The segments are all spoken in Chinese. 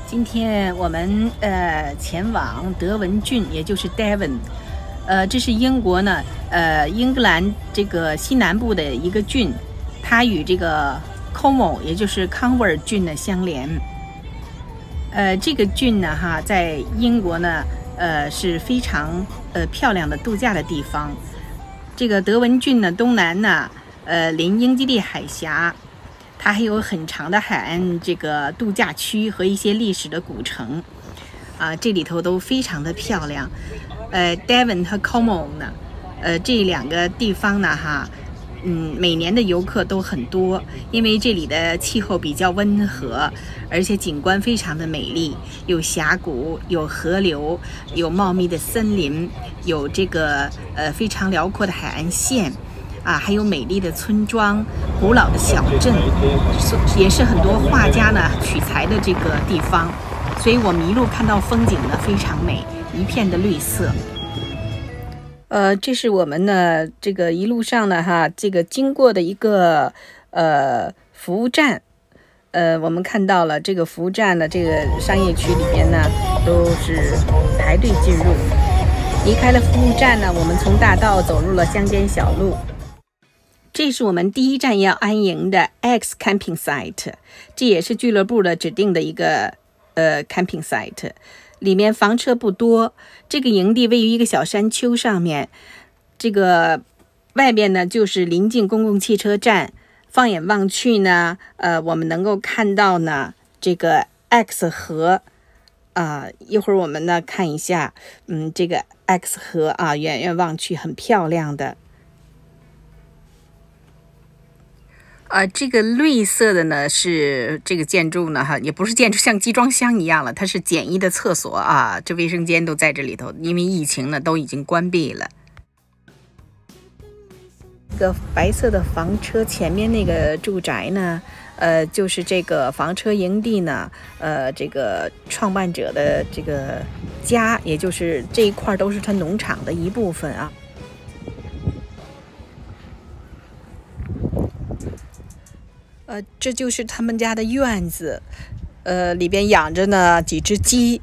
今天我们前往德文郡，也就是 Devon，这是英国呢英格兰这个西南部的一个郡，它与这个 Como 也就是康沃尔郡呢相连。这个郡呢在英国呢是非常漂亮的度假的地方。这个德文郡呢东南呢临英吉利海峡。它还有很长的海岸这个度假区和一些历史的古城，这里头都非常的漂亮。Devon 和 Como 呢，这两个地方呢每年的游客都很多，因为这里的气候比较温和，而且景观非常的美丽，有峡谷，有河流，有茂密的森林，有这个非常辽阔的海岸线。还有美丽的村庄、古老的小镇，也是很多画家呢取材的这个地方，所以我们一路看到风景呢非常美，一片的绿色。这是我们呢这个一路上呢这个经过的一个服务站，我们看到了这个服务站的这个商业区里边呢都是排队进入。离开了服务站呢，我们从大道走入了乡间小路。这是我们第一站要安营的 X Camping Site， 这也是俱乐部的指定的一个Camping Site， 里面房车不多。这个营地位于一个小山丘上面，这个外边呢就是临近公共汽车站。放眼望去呢，我们能够看到呢这个 X 河一会儿我们呢看一下，这个 X 河远远望去很漂亮的。这个绿色的呢是这个建筑呢也不是建筑，像集装箱一样了，它是简易的厕所这卫生间都在这里头，因为疫情呢都已经关闭了。这个白色的房车前面那个住宅呢，就是这个房车营地呢，这个创办者的这个家，也就是这一块都是他农场的一部分这就是他们家的院子，里边养着呢几只鸡，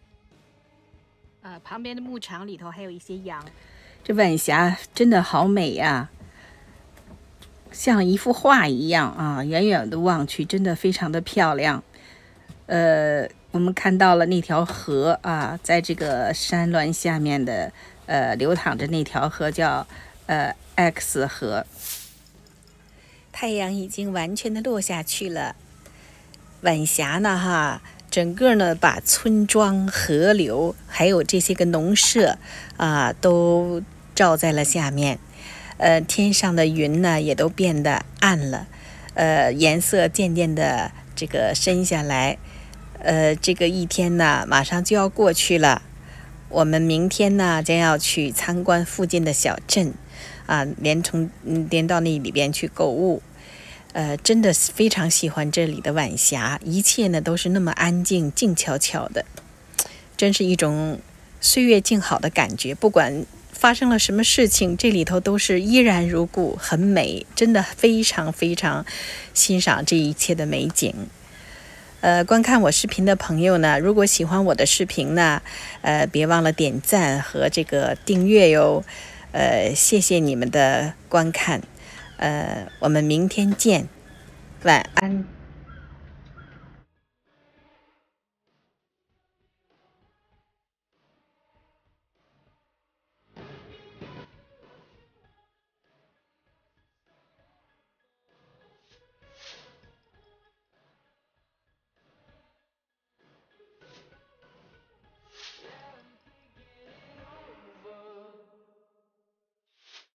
旁边的牧场里头还有一些羊。这晚霞真的好美呀，像一幅画一样远远的望去真的非常的漂亮。我们看到了那条河在这个山峦下面的流淌着那条河叫X 河。太阳已经完全的落下去了，晚霞呢整个呢把村庄、河流还有这些个农舍都照在了下面。天上的云呢也都变得暗了，颜色渐渐的这个深下来。这个一天呢马上就要过去了，我们明天呢将要去参观附近的小镇连到那里边去购物。真的非常喜欢这里的晚霞，一切呢都是那么安静静悄悄的，真是一种岁月静好的感觉。不管发生了什么事情，这里头都是依然如故，很美，真的非常非常欣赏这一切的美景。观看我视频的朋友呢，如果喜欢我的视频呢，别忘了点赞和这个订阅哟。谢谢你们的观看，我们明天见，晚安。